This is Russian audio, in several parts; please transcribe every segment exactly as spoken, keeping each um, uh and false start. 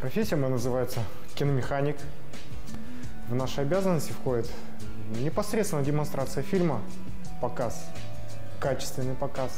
Профессия моя называется киномеханик. В наши обязанности входит непосредственно демонстрация фильма, показ, качественный показ.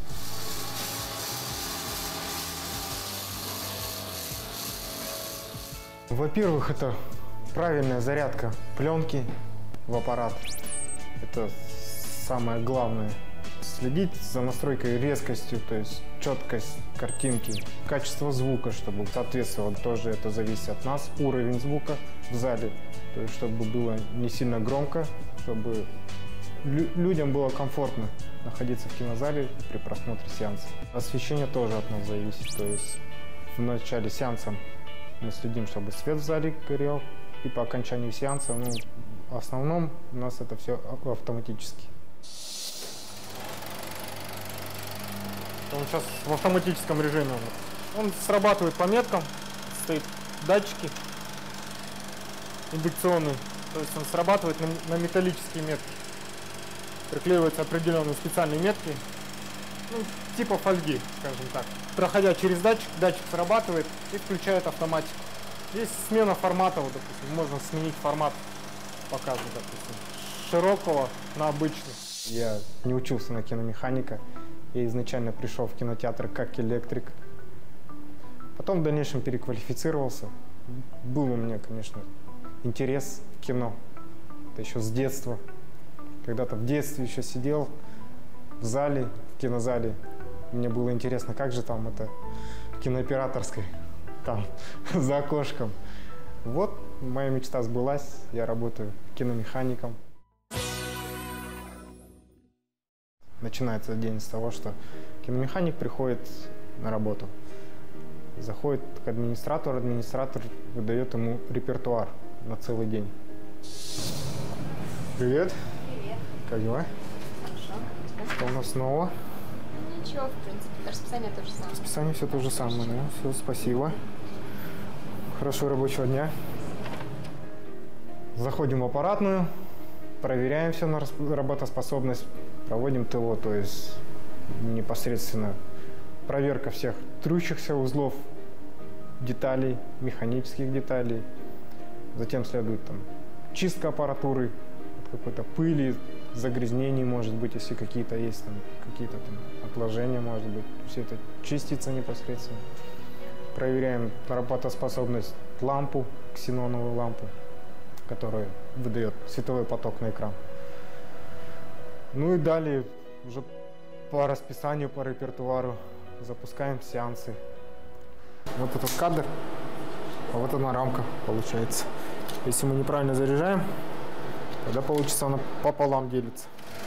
Во-первых, это правильная зарядка пленки в аппарат. Это самое главное. Следить за настройкой резкостью, то есть четкость картинки, качество звука, чтобы соответствовало, тоже это зависит от нас, уровень звука в зале, то есть чтобы было не сильно громко, чтобы лю людям было комфортно находиться в кинозале при просмотре сеанса. Освещение тоже от нас зависит, то есть в начале сеанса мы следим, чтобы свет в зале горел, и по окончанию сеанса, ну, в основном у нас это все автоматически. Он сейчас в автоматическом режиме. Он срабатывает по меткам, стоит датчики индукционные, то есть он срабатывает на, на металлические метки. Приклеиваются определенные специальные метки, ну, типа фольги, скажем так. Проходя через датчик, датчик срабатывает и включает автоматику. Есть смена формата, вот, допустим, можно сменить формат показа, допустим, с широкого на обычный. Я не учился на киномеханика. Я изначально пришел в кинотеатр как электрик, потом в дальнейшем переквалифицировался. Был у меня, конечно, интерес в кино, это еще с детства. Когда-то в детстве еще сидел в зале, в кинозале. Мне было интересно, как же там это в кинооператорской, там, за окошком. Вот моя мечта сбылась, я работаю киномехаником. Начинается день с того, что киномеханик приходит на работу, заходит к администратору, администратор выдает ему репертуар на целый день. Привет. Привет. Как дела? Хорошо. Что у нас снова? Ничего, в принципе, расписание то же самое. Расписание все то же самое, да? Все, спасибо. Хорошего рабочего дня. Заходим в аппаратную, проверяем все на работоспособность. Проводим ТО, то есть непосредственно проверка всех трущихся узлов, деталей, механических деталей. Затем следует там чистка аппаратуры от какой-то пыли, загрязнений, может быть, если какие-то есть, там какие-то там отложения, может быть. Все это чистится непосредственно. Проверяем работоспособность лампу, ксеноновую лампу, которая выдает световой поток на экран. Ну и далее уже по расписанию, по репертуару запускаем сеансы. Вот этот кадр, а вот она рамка получается. Если мы неправильно заряжаем, тогда получится она пополам делится.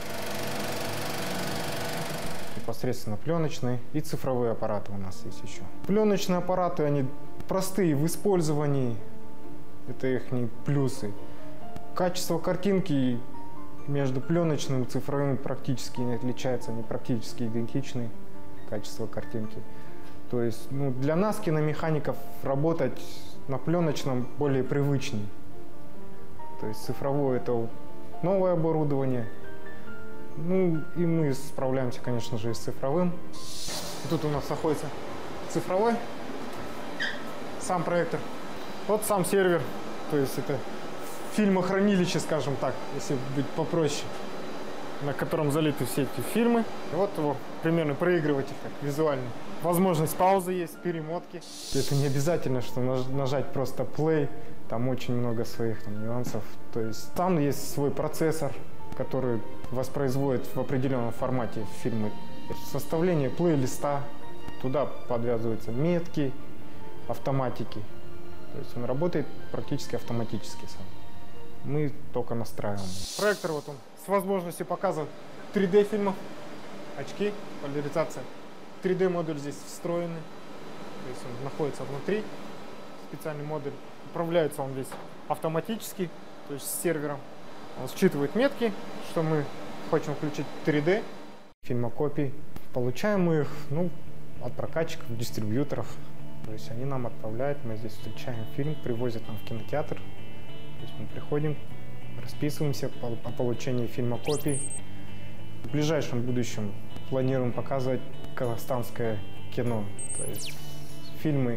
Непосредственно пленочные и цифровые аппараты у нас есть еще. Пленочные аппараты, они простые в использовании, это их плюсы. Качество картинки между пленочным и цифровым практически не отличается, они практически идентичны, качество картинки. То есть, ну, для нас, киномехаников, работать на пленочном более привычней. То есть цифровое — это новое оборудование. Ну и мы справляемся, конечно же, и с цифровым. И тут у нас находится цифровой, сам проектор, вот сам сервер, то есть это фильмохранилище, скажем так, если быть попроще, на котором залиты все эти фильмы. И вот его примерно проигрыватель так, визуально. Возможность паузы есть, перемотки. Это не обязательно, что нажать просто play, там очень много своих там нюансов. То есть там есть свой процессор, который воспроизводит в определенном формате фильмы. Составление плейлиста, туда подвязываются метки, автоматики. То есть он работает практически автоматически сам. Мы только настраиваем. Проектор вот он с возможностью показа три дэ фильмов, очки, поляризация. три дэ модуль здесь встроенный, то есть он находится внутри, специальный модуль. Управляется он весь автоматически, то есть с сервером. Он считывает метки, что мы хотим включить три дэ. Фильмокопии. Получаем мы их, ну, от прокатчиков, дистрибьюторов. То есть они нам отправляют, мы здесь встречаем фильм, привозят нам в кинотеатр. То есть мы приходим, расписываемся о получении фильмокопий. В ближайшем будущем планируем показывать казахстанское кино. То есть фильмы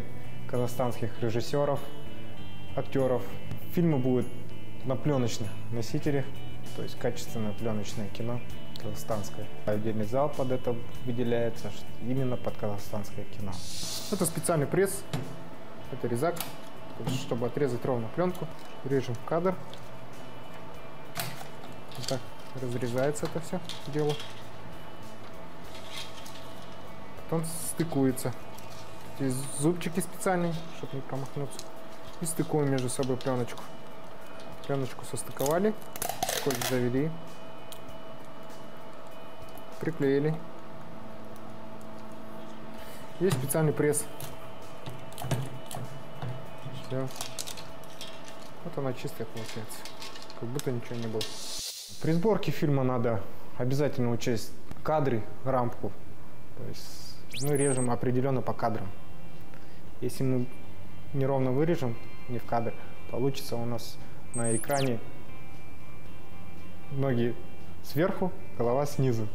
казахстанских режиссеров, актеров. Фильмы будут на пленочных носителях, то есть качественное пленочное кино казахстанское. Отдельный зал под это выделяется, именно под казахстанское кино. Это специальный пресс, это резак, чтобы отрезать ровно пленку. Режем в кадр. Вот так разрезается это все дело. Потом стыкуется. Здесь зубчики специальные, чтобы не промахнуться. И стыкуем между собой пленочку. Пленочку состыковали, скотч завели, приклеили. Есть специальный пресс. Все. Вот она чистая получается, как будто ничего не было. При сборке фильма надо обязательно учесть кадры, рамку. То есть мы режем определенно по кадрам. Если мы неровно вырежем, не в кадр, получится у нас на экране ноги сверху, голова снизу.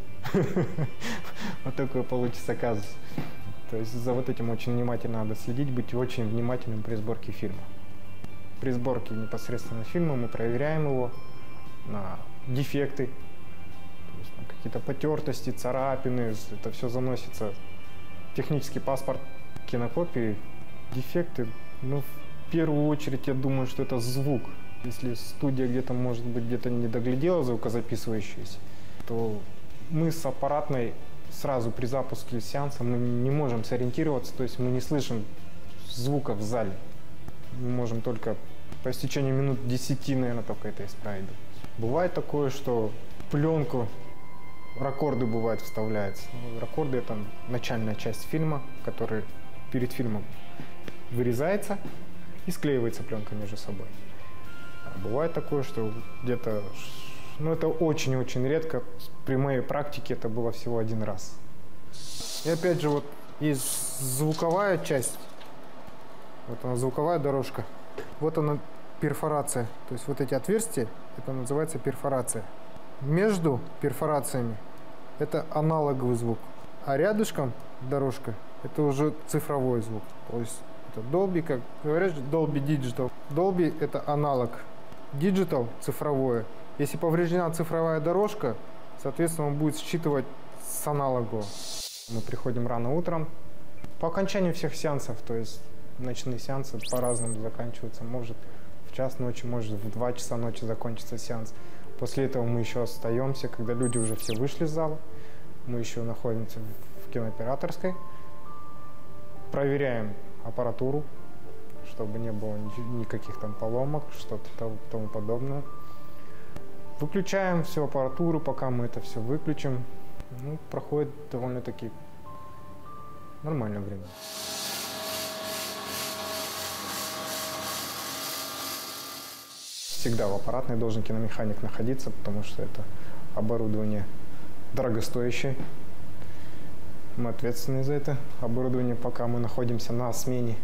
Вот такой получится казус. То есть за вот этим очень внимательно надо следить, быть очень внимательным при сборке фильма. При сборке непосредственно фильма мы проверяем его на дефекты, какие-то потертости, царапины, это все заносится. Технический паспорт кинокопии, дефекты, ну, в первую очередь я думаю, что это звук. Если студия где-то, может быть, где-то не доглядела звукозаписывающуюся, то мы с аппаратной сразу при запуске сеанса мы не можем сориентироваться, то есть мы не слышим звука в зале. Мы можем только по истечению минут десяти, наверное, только это исправить. Бывает такое, что пленку, ракорды бывают вставляются. Ракорды — это начальная часть фильма, которая перед фильмом вырезается и склеивается пленка между собой. А бывает такое, что где-то, ну это очень-очень редко, при моей практике это было всего один раз. И опять же вот есть звуковая часть, вот она звуковая дорожка, вот она перфорация, то есть вот эти отверстия, это называется перфорация. Между перфорациями это аналоговый звук, а рядышком дорожка это уже цифровой звук. То есть это Dolby, как говорят, Dolby Digital. Dolby это аналог, Digital цифровое. Если повреждена цифровая дорожка, соответственно, он будет считывать с аналогового. Мы приходим рано утром. По окончанию всех сеансов, то есть ночные сеансы по-разному заканчиваются. Может в час ночи, может в два часа ночи закончится сеанс. После этого мы еще остаемся, когда люди уже все вышли из зала. Мы еще находимся в кинооператорской. Проверяем аппаратуру, чтобы не было никаких там поломок, что-то тому подобное. Выключаем всю аппаратуру, пока мы это все выключим. Ну, проходит довольно-таки нормальное время. Всегда в аппаратной должен киномеханик находиться, потому что это оборудование дорогостоящее. Мы ответственны за это оборудование, пока мы находимся на смене.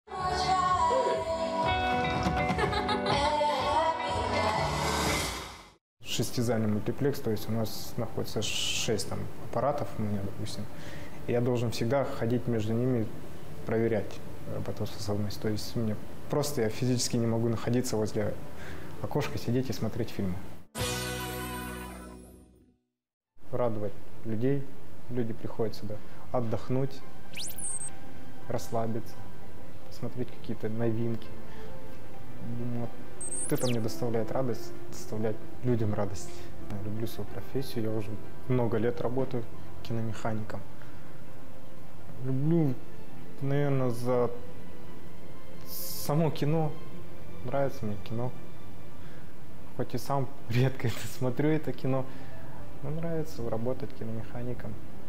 Шестизальный мультиплекс, то есть у нас находится шесть там аппаратов у меня, допустим. И я должен всегда ходить между ними, проверять работоспособность. То есть мне просто я физически не могу находиться возле окошка, сидеть и смотреть фильмы. Радовать людей. Люди приходят сюда отдохнуть, расслабиться, посмотреть какие-то новинки. Вот это мне доставляет радость, доставляет людям радость. Я люблю свою профессию, я уже много лет работаю киномехаником. Люблю, наверное, за само кино. Нравится мне кино. Хоть и сам редко это смотрю, это кино, но нравится работать киномехаником.